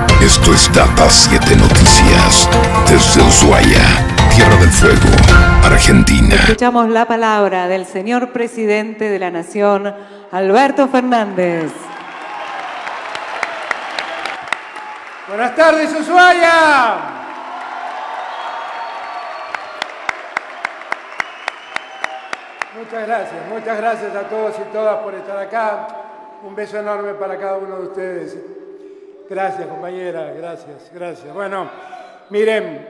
Esto es Data 7 Noticias, desde Ushuaia, Tierra del Fuego, Argentina. Escuchamos la palabra del señor presidente de la Nación, Alberto Fernández. Buenas tardes, Ushuaia. Muchas gracias a todos y todas por estar acá. Un beso enorme para cada uno de ustedes. Gracias, compañera, gracias. Bueno, miren,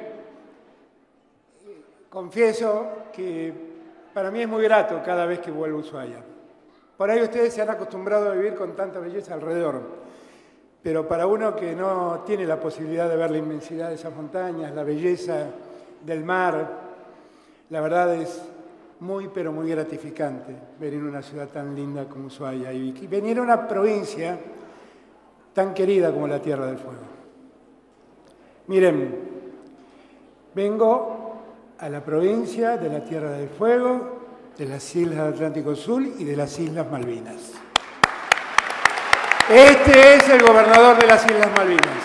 confieso que para mí es muy grato cada vez que vuelvo a Ushuaia. Por ahí ustedes se han acostumbrado a vivir con tanta belleza alrededor, pero para uno que no tiene la posibilidad de ver la inmensidad de esas montañas, la belleza del mar, la verdad es muy, pero muy gratificante venir a una ciudad tan linda como Ushuaia y venir a una provincia tan querida como la Tierra del Fuego. Miren, vengo a la provincia de la Tierra del Fuego, de las Islas del Atlántico Sur y de las Islas Malvinas. Este es el gobernador de las Islas Malvinas.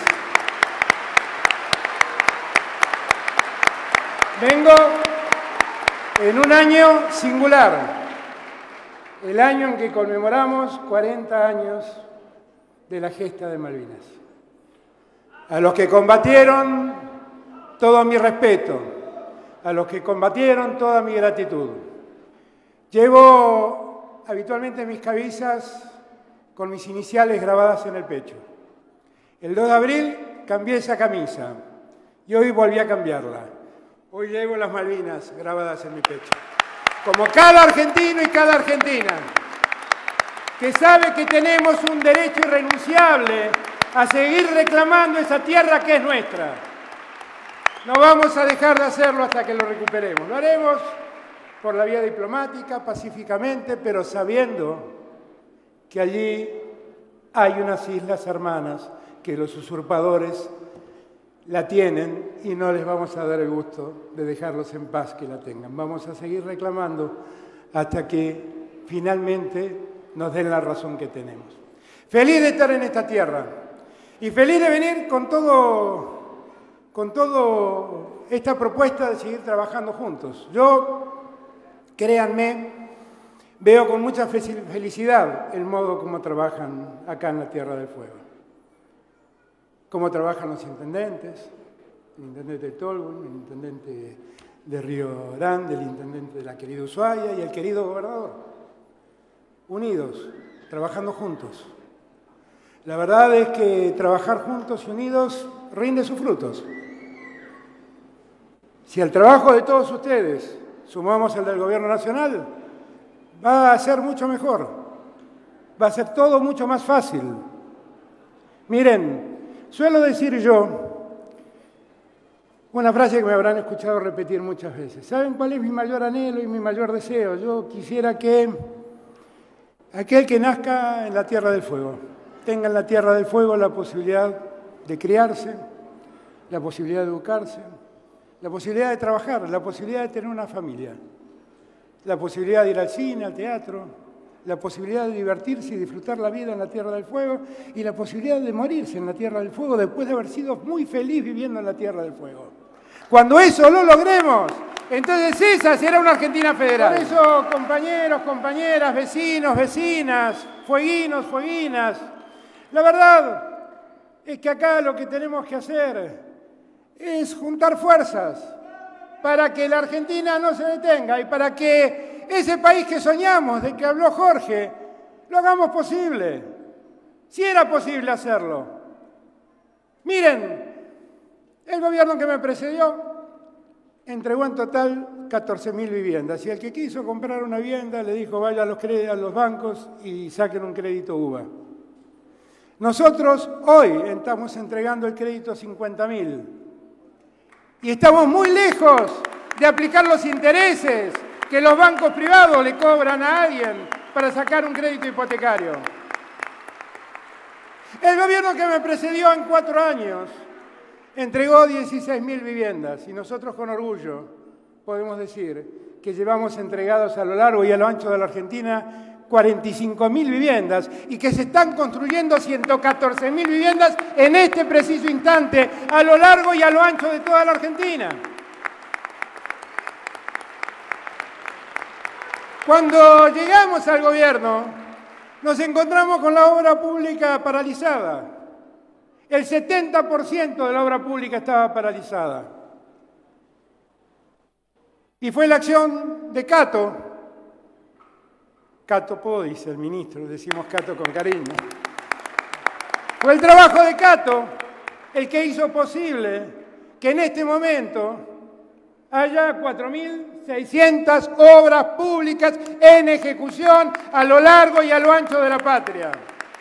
Vengo en un año singular, el año en que conmemoramos 40 años de la gesta de Malvinas. A los que combatieron, todo mi respeto. A los que combatieron, toda mi gratitud. Llevo habitualmente mis camisas con mis iniciales grabadas en el pecho. El 2 de abril cambié esa camisa y hoy volví a cambiarla. Hoy llevo las Malvinas grabadas en mi pecho. Como cada argentino y cada argentina que sabe que tenemos un derecho irrenunciable a seguir reclamando esa tierra que es nuestra. No vamos a dejar de hacerlo hasta que lo recuperemos. Lo haremos por la vía diplomática, pacíficamente, pero sabiendo que allí hay unas islas hermanas que los usurpadores la tienen y no les vamos a dar el gusto de dejarlos en paz que la tengan. Vamos a seguir reclamando hasta que finalmente nos den la razón que tenemos. Feliz de estar en esta tierra y feliz de venir con todo esta propuesta de seguir trabajando juntos. Yo, créanme, veo con mucha felicidad el modo como trabajan acá en la Tierra del Fuego. Cómo trabajan los intendentes, el intendente de Tolwyn, el intendente de Río Grande, el intendente de la querida Ushuaia y el querido gobernador. Unidos, trabajando juntos. La verdad es que trabajar juntos y unidos rinde sus frutos. Si al trabajo de todos ustedes sumamos el del Gobierno Nacional, va a ser mucho mejor. Va a ser todo mucho más fácil. Miren, suelo decir yo una frase que me habrán escuchado repetir muchas veces. ¿Saben cuál es mi mayor anhelo y mi mayor deseo? Yo quisiera que aquel que nazca en la Tierra del Fuego tenga en la Tierra del Fuego la posibilidad de criarse, la posibilidad de educarse, la posibilidad de trabajar, la posibilidad de tener una familia, la posibilidad de ir al cine, al teatro, la posibilidad de divertirse y disfrutar la vida en la Tierra del Fuego y la posibilidad de morirse en la Tierra del Fuego después de haber sido muy feliz viviendo en la Tierra del Fuego. Cuando eso lo logremos, entonces esa será una Argentina federal. Por eso, compañeros, compañeras, vecinos, vecinas, fueguinos, fueguinas, la verdad es que acá lo que tenemos que hacer es juntar fuerzas para que la Argentina no se detenga y para que ese país que soñamos, de que habló Jorge, lo hagamos posible. Si era posible hacerlo. Miren, el gobierno que me precedió entregó en total 14.000 viviendas. Y el que quiso comprar una vivienda le dijo vaya a los bancos y saquen un crédito UBA. Nosotros hoy estamos entregando el crédito a 50.000. Y estamos muy lejos de aplicar los intereses que los bancos privados le cobran a alguien para sacar un crédito hipotecario. El gobierno que me precedió en 4 años entregó 16.000 viviendas y nosotros con orgullo podemos decir que llevamos entregados a lo largo y a lo ancho de la Argentina 45.000 viviendas y que se están construyendo 114.000 viviendas en este preciso instante, a lo largo y a lo ancho de toda la Argentina. Cuando llegamos al gobierno, nos encontramos con la obra pública paralizada. El 70% de la obra pública estaba paralizada. Y fue la acción de Cato Podis, el ministro, decimos Cato con cariño. Fue el trabajo de Cato el que hizo posible que en este momento haya 4.600 obras públicas en ejecución a lo largo y a lo ancho de la patria.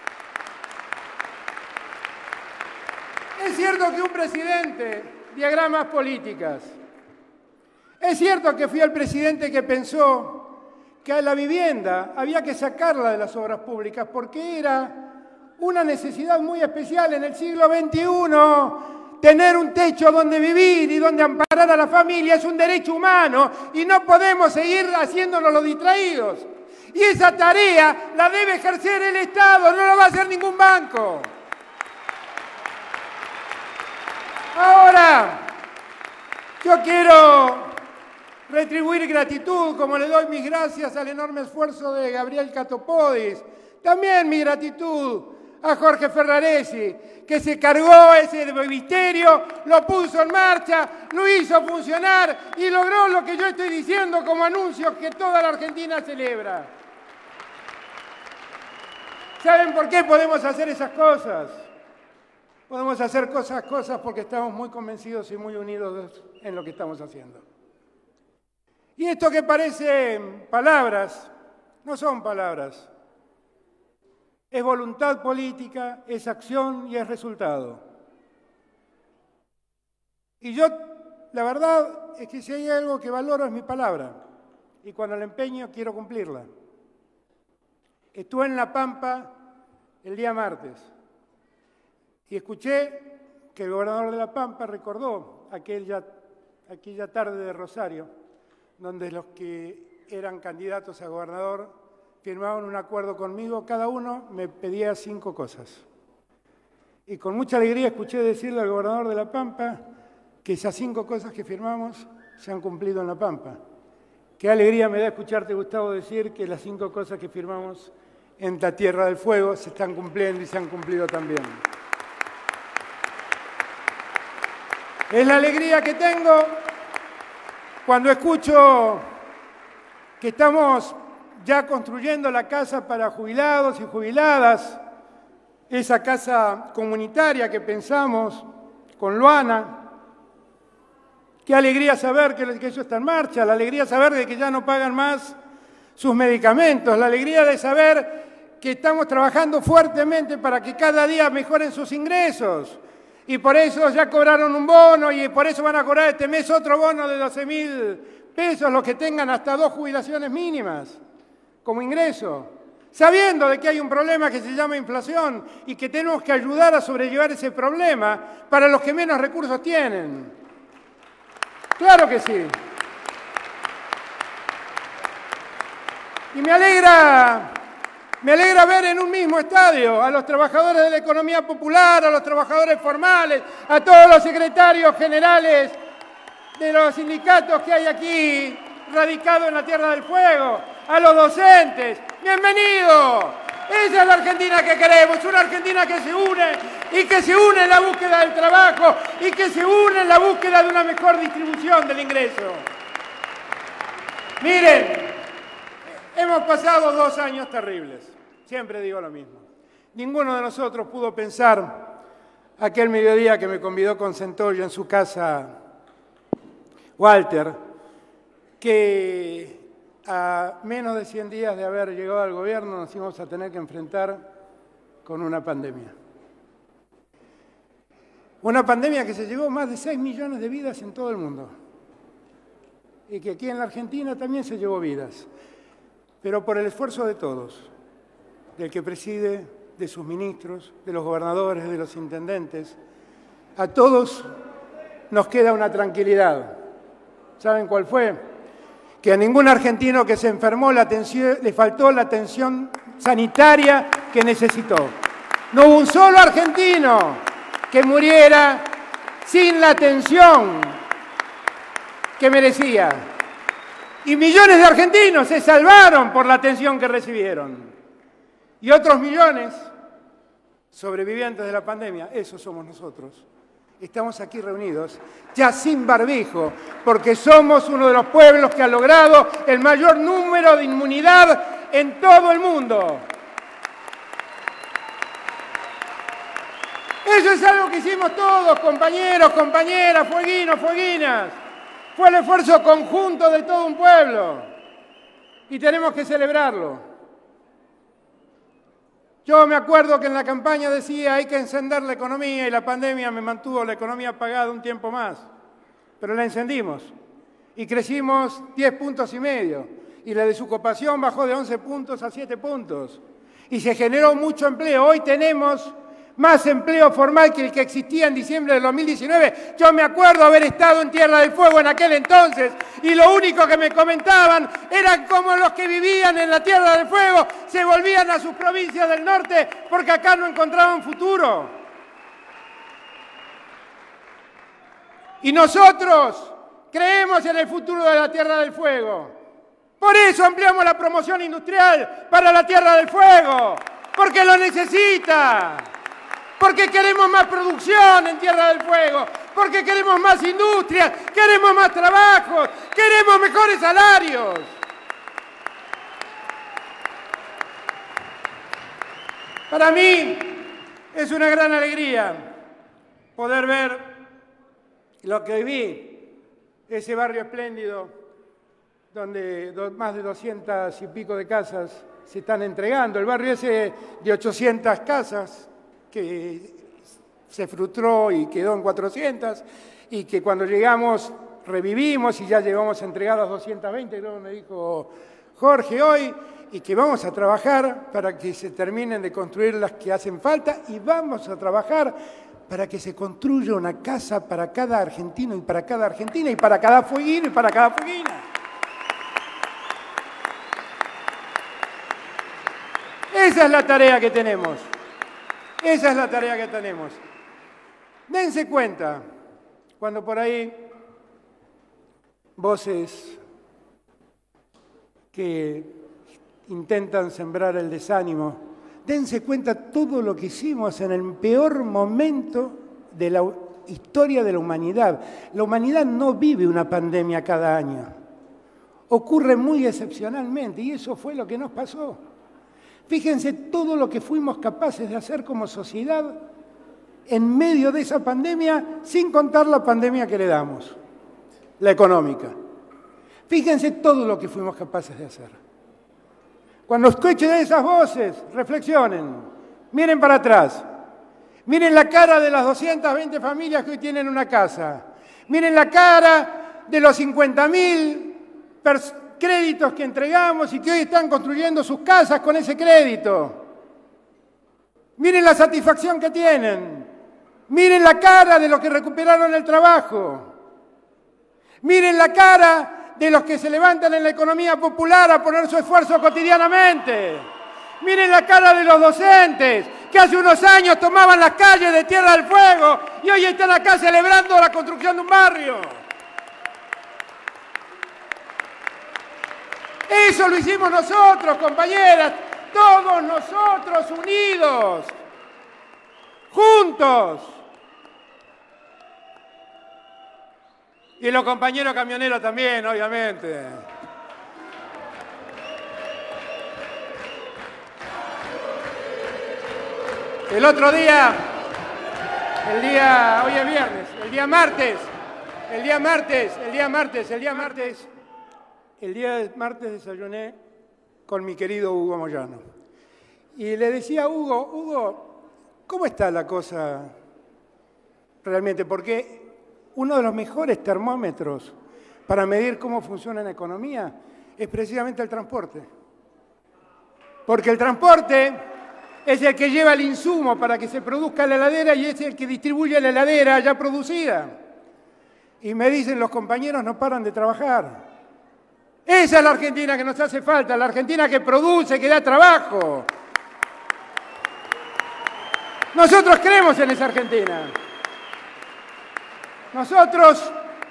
Es cierto que un presidente diagrama políticas. Es cierto que fui el presidente que pensó que a la vivienda había que sacarla de las obras públicas porque era una necesidad muy especial en el siglo XXI. Tener un techo donde vivir y donde amparar a la familia es un derecho humano y no podemos seguir haciéndonos los distraídos. Y esa tarea la debe ejercer el Estado, no la va a hacer ningún banco. Ahora, yo quiero retribuir gratitud, como le doy mis gracias al enorme esfuerzo de Gabriel Cato Podis. También mi gratitud a Jorge Ferraresi, que se cargó ese ministerio, lo puso en marcha, lo hizo funcionar y logró lo que yo estoy diciendo como anuncio que toda la Argentina celebra. ¿Saben por qué podemos hacer esas cosas? Podemos hacer cosas porque estamos muy convencidos y muy unidos en lo que estamos haciendo. Y esto que parecen palabras, no son palabras. Es voluntad política, es acción y es resultado. Y yo, la verdad, es que si hay algo que valoro es mi palabra. Y cuando la empeño, quiero cumplirla. Estuve en La Pampa el día martes y escuché que el gobernador de La Pampa recordó aquella tarde de Rosario, donde los que eran candidatos a gobernador firmaban un acuerdo conmigo, cada uno me pedía 5 cosas. Y con mucha alegría escuché decirle al gobernador de La Pampa que esas 5 cosas que firmamos se han cumplido en La Pampa. Qué alegría me da escucharte, Gustavo, decir que las 5 cosas que firmamos en la Tierra del Fuego se están cumpliendo y se han cumplido también. Es la alegría que tengo cuando escucho que estamos ya construyendo la casa para jubilados y jubiladas, esa casa comunitaria que pensamos con Luana. Qué alegría saber que eso está en marcha, la alegría de saber de que ya no pagan más sus medicamentos, la alegría de saber que estamos trabajando fuertemente para que cada día mejoren sus ingresos. Y por eso ya cobraron un bono y por eso van a cobrar este mes otro bono de 12.000 pesos los que tengan hasta 2 jubilaciones mínimas como ingreso, sabiendo de que hay un problema que se llama inflación y que tenemos que ayudar a sobrellevar ese problema para los que menos recursos tienen. Claro que sí. Y me alegra ver en un mismo estadio a los trabajadores de la economía popular, a los trabajadores formales, a todos los secretarios generales de los sindicatos que hay aquí radicados en la Tierra del Fuego, a los docentes. ¡Bienvenidos! Esa es la Argentina que queremos, una Argentina que se une y que se une en la búsqueda del trabajo y que se une en la búsqueda de una mejor distribución del ingreso. Miren, hemos pasado 2 años terribles, siempre digo lo mismo. Ninguno de nosotros pudo pensar aquel mediodía que me convidó con Centollo en su casa, Walter, que a menos de 100 días de haber llegado al gobierno nos íbamos a tener que enfrentar con una pandemia. Una pandemia que se llevó más de 6 millones de vidas en todo el mundo y que aquí en la Argentina también se llevó vidas, pero por el esfuerzo de todos, del que preside, de sus ministros, de los gobernadores, de los intendentes, a todos nos queda una tranquilidad. ¿Saben cuál fue? que a ningún argentino que se enfermó le faltó la atención sanitaria que necesitó. No hubo un solo argentino que muriera sin la atención que merecía. Y millones de argentinos se salvaron por la atención que recibieron. Y otros millones, sobrevivientes de la pandemia, esos somos nosotros. Estamos aquí reunidos, ya sin barbijo, porque somos uno de los pueblos que ha logrado el mayor número de inmunidad en todo el mundo. Eso es algo que hicimos todos, compañeros, compañeras, fueguinos, fueguinas. Fue el esfuerzo conjunto de todo un pueblo y tenemos que celebrarlo. Yo me acuerdo que en la campaña decía hay que encender la economía y la pandemia me mantuvo la economía apagada un tiempo más, pero la encendimos y crecimos 10,5 puntos y la desocupación bajó de 11 puntos a 7 puntos y se generó mucho empleo. Hoy tenemos más empleo formal que el que existía en diciembre del 2019. Yo me acuerdo haber estado en Tierra del Fuego en aquel entonces y lo único que me comentaban eran cómo los que vivían en la Tierra del Fuego se volvían a sus provincias del norte porque acá no encontraban futuro. Y nosotros creemos en el futuro de la Tierra del Fuego. Por eso ampliamos la promoción industrial para la Tierra del Fuego, porque lo necesita. Porque queremos más producción en Tierra del Fuego, porque queremos más industria, queremos más trabajos, queremos mejores salarios. Para mí es una gran alegría poder ver lo que vi, ese barrio espléndido donde más de 200 y pico de casas se están entregando, el barrio ese de 800 casas, que se frustró y quedó en 400, y que cuando llegamos revivimos y ya llevamos entregadas 220, creo que me dijo Jorge hoy, y que vamos a trabajar para que se terminen de construir las que hacen falta y vamos a trabajar para que se construya una casa para cada argentino y para cada argentina y para cada fueguino y para cada fueguina. Esa es la tarea que tenemos. Esa es la tarea que tenemos. Dense cuenta, cuando por ahí voces que intentan sembrar el desánimo, dense cuenta todo lo que hicimos en el peor momento de la historia de la humanidad. La humanidad no vive una pandemia cada año. Ocurre muy excepcionalmente y eso fue lo que nos pasó. Fíjense todo lo que fuimos capaces de hacer como sociedad en medio de esa pandemia, sin contar la pandemia que le damos, la económica. Fíjense todo lo que fuimos capaces de hacer. Cuando escuchen esas voces, reflexionen, miren para atrás, miren la cara de las 220 familias que hoy tienen una casa, miren la cara de los 50.000 créditos que entregamos y que hoy están construyendo sus casas con ese crédito. Miren la satisfacción que tienen. Miren la cara de los que recuperaron el trabajo. Miren la cara de los que se levantan en la economía popular a poner su esfuerzo cotidianamente. Miren la cara de los docentes que hace unos años tomaban las calles de Tierra del Fuego y hoy están acá celebrando la construcción de un barrio. Eso lo hicimos nosotros, compañeras, todos nosotros unidos, juntos. Y los compañeros camioneros también, obviamente. El otro día, hoy es viernes, el día martes desayuné con mi querido Hugo Moyano. Y le decía a Hugo, ¿cómo está la cosa realmente? Porque uno de los mejores termómetros para medir cómo funciona la economía es precisamente el transporte. Porque el transporte es el que lleva el insumo para que se produzca la heladera y es el que distribuye la heladera ya producida. Y me dicen, los compañeros no paran de trabajar. Esa es la Argentina que nos hace falta, la Argentina que produce, que da trabajo. Nosotros creemos en esa Argentina. Nosotros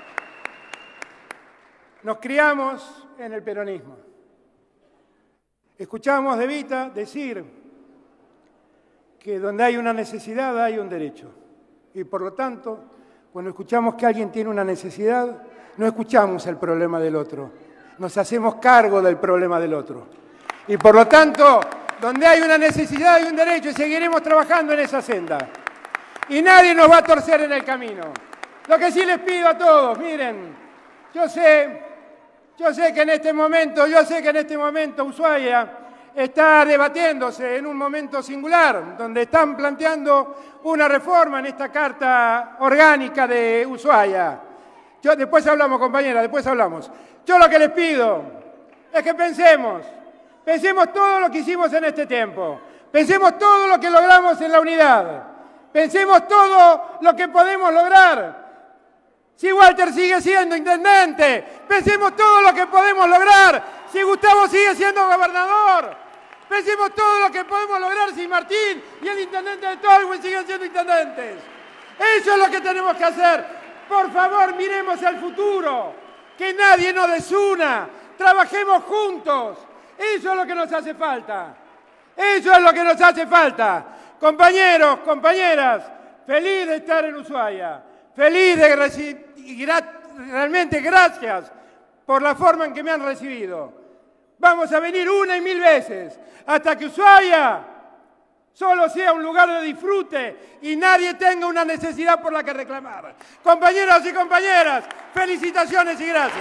nos criamos en el peronismo. Escuchamos de Evita decir que donde hay una necesidad hay un derecho. Y por lo tanto, cuando escuchamos que alguien tiene una necesidad, no escuchamos el problema del otro, nos hacemos cargo del problema del otro. Y por lo tanto, donde hay una necesidad hay un derecho y seguiremos trabajando en esa senda. Y nadie nos va a torcer en el camino. Lo que sí les pido a todos, miren, yo sé que en este momento Ushuaia está debatiéndose en un momento singular, donde están planteando una reforma en esta carta orgánica de Ushuaia. Después hablamos, compañera, después hablamos. Yo lo que les pido es que pensemos todo lo que hicimos en este tiempo, pensemos todo lo que logramos en la unidad, pensemos todo lo que podemos lograr. Si Walter sigue siendo intendente, pensemos todo lo que podemos lograr. Si Gustavo sigue siendo gobernador, pensemos todo lo que podemos lograr si Martín y el intendente de Tolwyn siguen siendo intendentes. Eso es lo que tenemos que hacer. Por favor, miremos al futuro, que nadie nos desuna, trabajemos juntos. Eso es lo que nos hace falta. Eso es lo que nos hace falta. Compañeros, compañeras, feliz de estar en Ushuaia. Feliz de recibir, y realmente gracias por la forma en que me han recibido. Vamos a venir una y mil veces hasta que Ushuaia solo sea un lugar de disfrute y nadie tenga una necesidad por la que reclamar. Compañeros y compañeras, felicitaciones y gracias.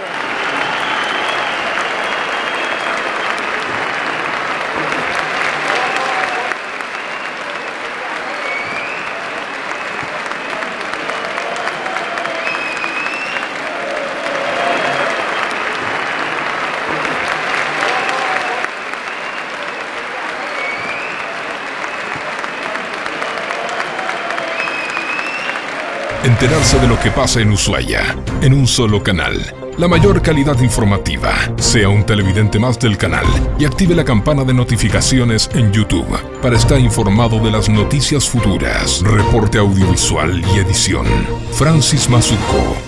Enterarse de lo que pasa en Ushuaia, en un solo canal. La mayor calidad informativa. Sea un televidente más del canal y active la campana de notificaciones en YouTube para estar informado de las noticias futuras. Reporte audiovisual y edición. Francis Mazuco.